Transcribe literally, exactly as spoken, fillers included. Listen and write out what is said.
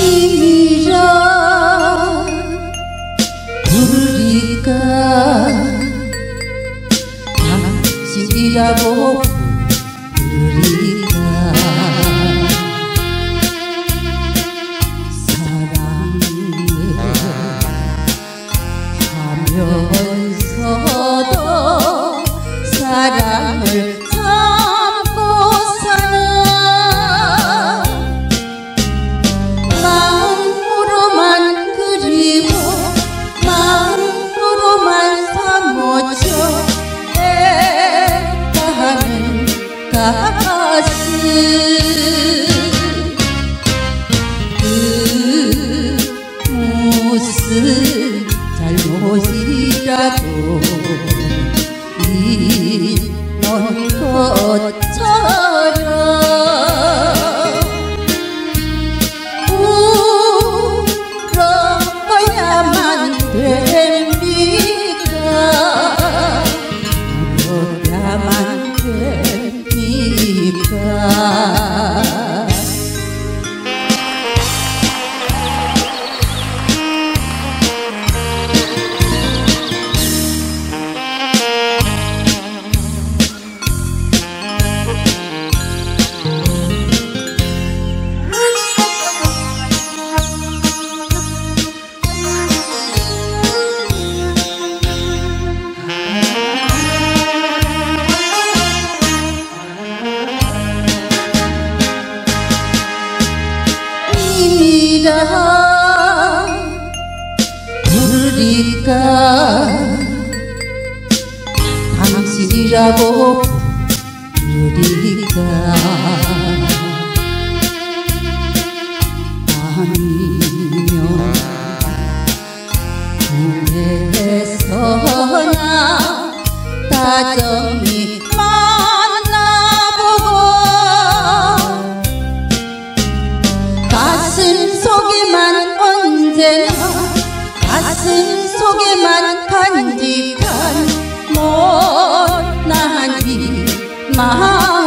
님이라 부르리까 당신이라고 부르리까 사랑을 하면서도 사랑을 참고 사는 마음으로만 그리워 마음으로만 사모쳐 애타는 가슴 그 무슨 잘못이라도 있는 것처럼 울어야만 됩니까? 울어야만 됩니까? 님이라 부르리까 당신이라고 부르리까 아니면 꿈에서나 다정히 만나보고 가슴 속에만 언제나 가슴 속에만 간직한 못난 이 마음